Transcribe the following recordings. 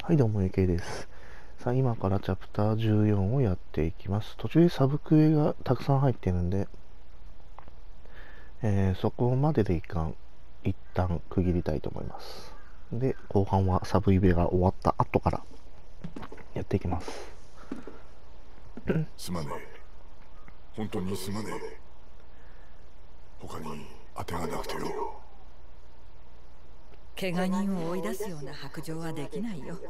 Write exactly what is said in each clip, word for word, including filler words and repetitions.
はい、どうも、ゆけいです。さあ、今からチャプターじゅうよんをやっていきます。途中でサブクエがたくさん入ってるんで、えーそこまでで一貫、一旦区切りたいと思います。で、後半はサブイベが終わった後からやっていきます。 すまねえ。本当にすまねえ。他に当てがなくてよ。 怪我人を追い出すような白状はできないよ。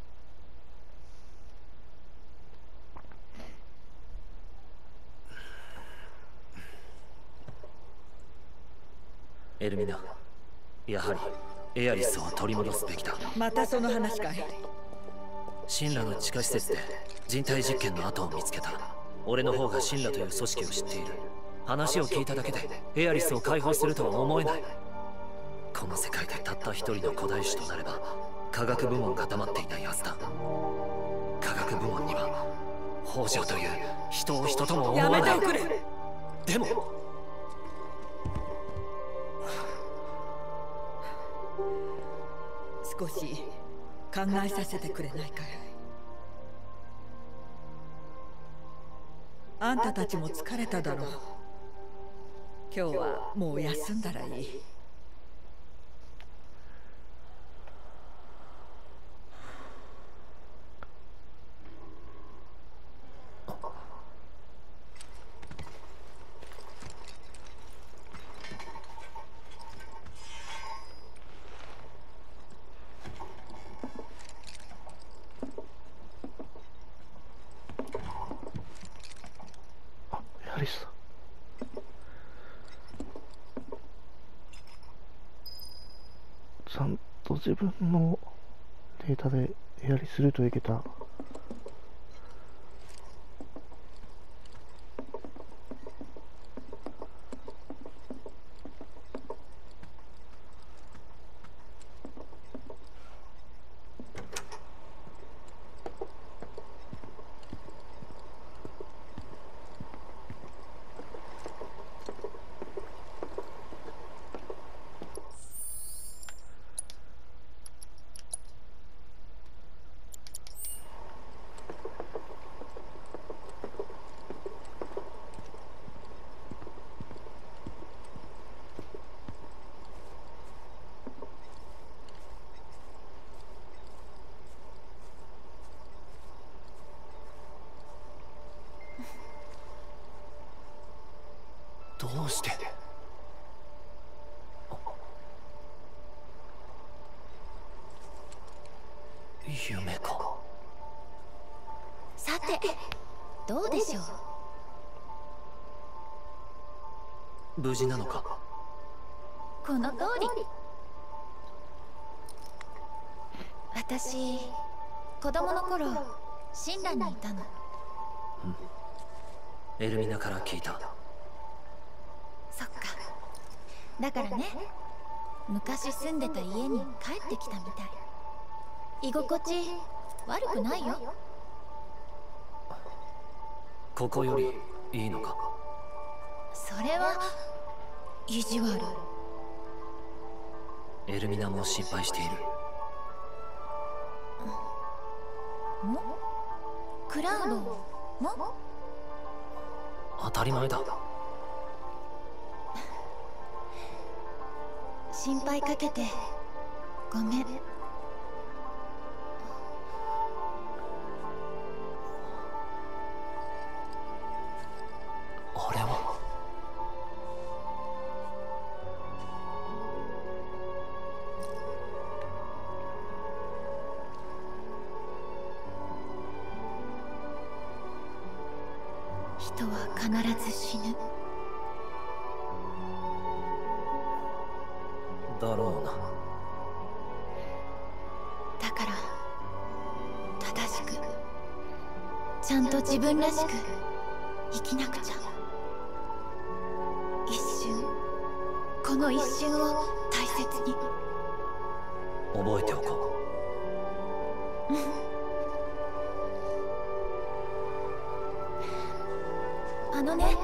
エルミナ、やはりエアリスを取り戻すべきだ。 またその話かい。 神羅の地下施設で人体実験の跡を見つけた。俺の方が神羅という組織を知っている。話を聞いただけでエアリスを解放するとは思えない。この世界でたった一人の古代種となれば科学部門が黙っていないはずだ。科学部門には北条という人を人とも思えない。 やめておくれ。 でも少し考えさせてくれないかい。あんたたちも疲れただろう。今日はもう休んだらいい。 エアリスだ。ちゃんと自分のデータでエアリスルートいけた。 どうして夢か。 さて、どうでしょう。 無事なのか。 この通り。私、子供の頃、神羅にいたの。 エルミナから聞いた。 そっか。だからね、昔住んでた家に帰ってきたみたい。居心地悪くないよ。 ここよりいいのか。 それは意地悪。 エルミナも心配している。 もクラウドも当たり前だ。 心配かけてごめん。 あれは人は必ず死ぬ。 だろうな。 だから正しくちゃんと自分らしく生きなくちゃ。一瞬、この一瞬を大切に。 覚えておこあのね、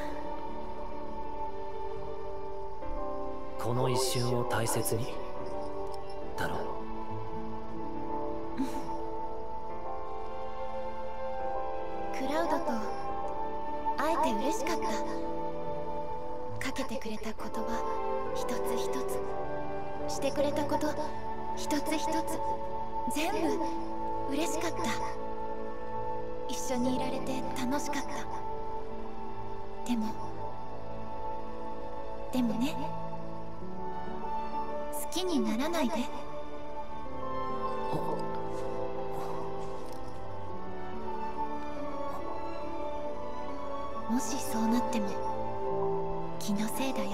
う。この一瞬を大切に。 と会えて嬉しかった。かけてくれた言葉一つ一つ、してくれたこと一つ一つ、全部嬉しかった。一緒にいられて楽しかった。でもでもね、好きにならないで。もしそうなっても気のせいだよ。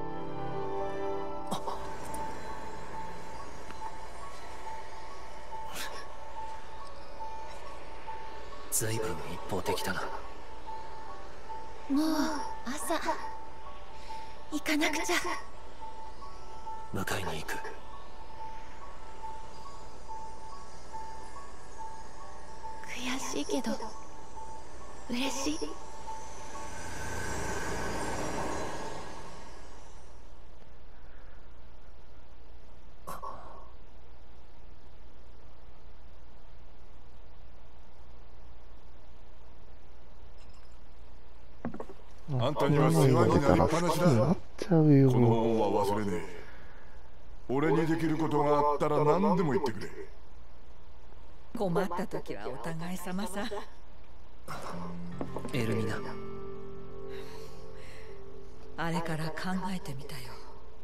随分一方的だな。 もう朝行かなくちゃ。 迎えに行く。 悔しいけど嬉しい。 あんたには世話になりっぱなしだ。この恩は忘れねえ。俺にできることがあったら何でも言ってくれ。 困った時はお互い様さ。 エルミナ、 あれから考えてみたよ。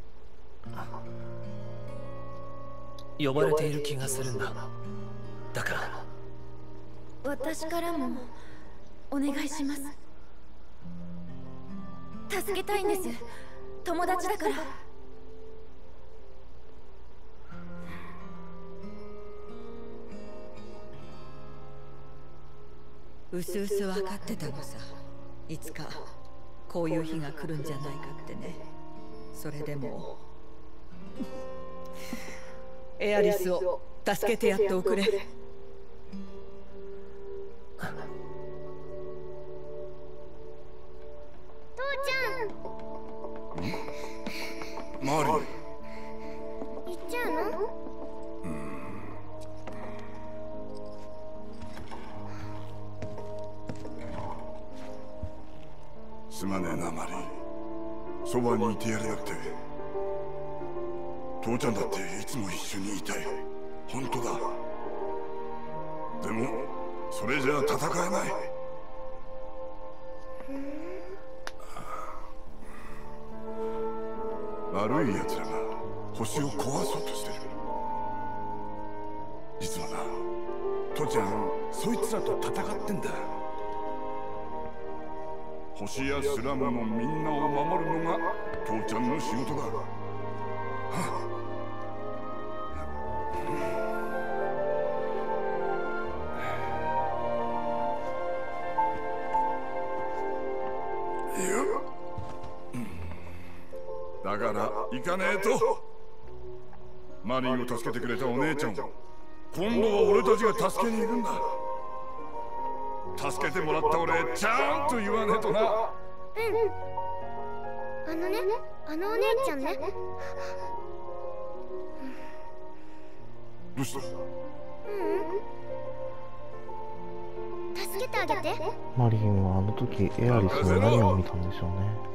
呼ばれている気がするんだ。だから私からもお願いします。助けたいんです。友達だから。 うすうす分かってたのさ。いつかこういう日が来るんじゃないかってね。それでもエアリスを助けてやっておくれ。 マリー、 行っちゃうの？ うん。すまねえなマリー、そばにいてやれなくて。父ちゃんだっていつも一緒にいたい。本当だ。でもそれじゃあ戦えない。悪い奴らが星を壊そうとしてる。実はな、父ちゃんそいつらと戦ってんだ。星やスラムのみんなを守るのが父ちゃんの仕事だ。はっ。だから行かねえと。マリーを助けてくれたお姉ちゃんを今度は俺たちが助けに行くんだ。助けてもらった俺ちゃんと言わねえとな。うん、 あのね、あのお姉ちゃんね。 どうした？ ううん、助けてあげて。 マリンはあの時エアリスの何を見たんでしょうね。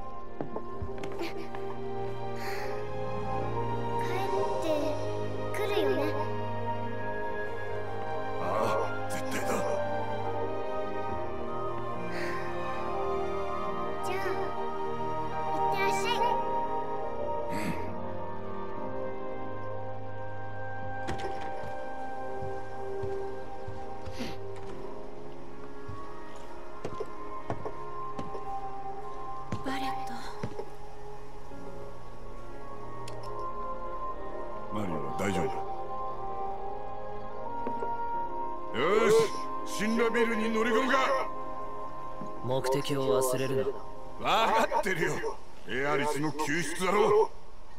目的を忘れるな。 分かってるよ。エアリスの救出だろ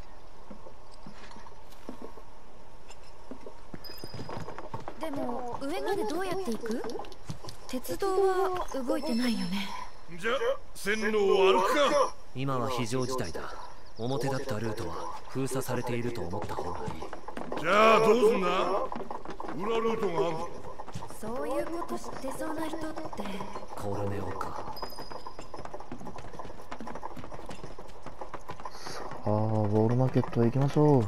う。でも上までどうやって行く？鉄道は動いてないよね。 じゃあ線路を歩くか。 今は非常事態だ。表だったルートは封鎖されていると思った方がいい。 じゃあどうすんだ？裏ルートがある。 そういうこと。 こと知ってそうな人って。 コルネオか。 さあウォールマーケットへ行きましょう。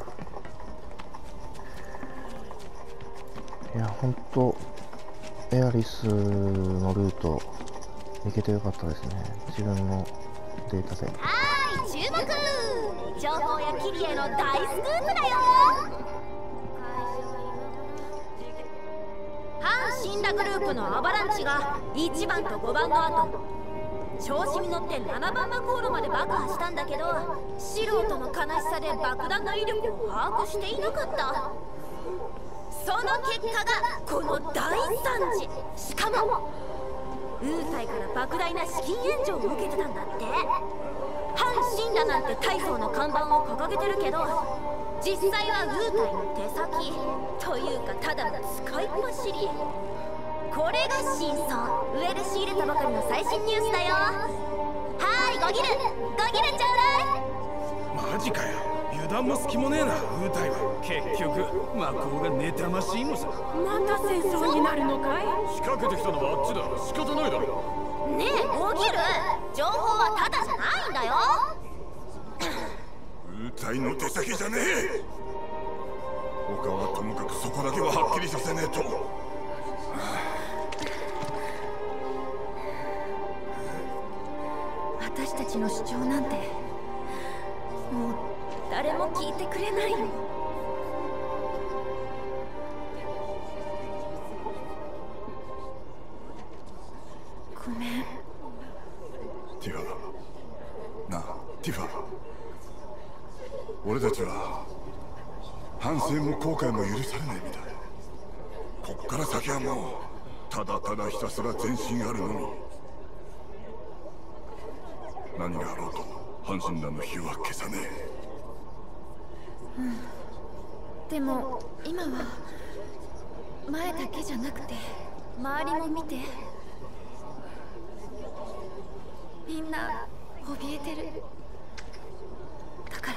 いやほんとエアリスのルート行けてよかったですね。自分のデータセット。 はーい、注目。情報やキリエの大スクープだよ。反神羅グループのアバランチがいちばんとごばんの後、調子に乗ってななばんマコールまで爆破したんだけど、素人の悲しさで爆弾の威力を把握していなかった。その結果がこの大惨事。しかもウータイから莫大な資金援助を受けてたんだって。反神羅なんて大層の看板を掲げてるけど、実際はウータイの手先というかただの使いっ走り。これが真相。上で仕入れたばかりの最新ニュースだよ。はーい、ゴギルゴギルちょうだい。 マジかよ。油断も隙もねえな、ウータイは。結局魔法が妬ましいのさ。 また戦争になるのかい。 仕掛けてきたのはあっちだ。仕方ないだろ。 ねえゴギル、情報はただじゃないんだよ。 ウータイの手先じゃねえ。他はともかくそこだけははっきりさせねえと。 私たちの主張なんてもう誰も聞いてくれないよ。ごめん。 ティファなあ、ティファ、俺たちは反省も後悔も許されないみたい。こっから先はもうただただひたすら前進あるのみ。何があろうと反神羅の火は消さねえ。 うん、でも今は前だけじゃなくて周りも見て。みんな怯えてる。だから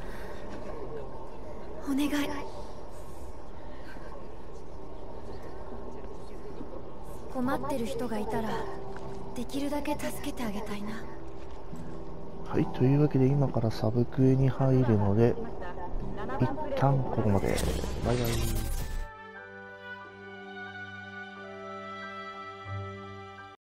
お願い。困ってる人がいたらできるだけ助けてあげたいな。 はい、というわけで今からサブクエに入るので一旦ここまで。バイバイ。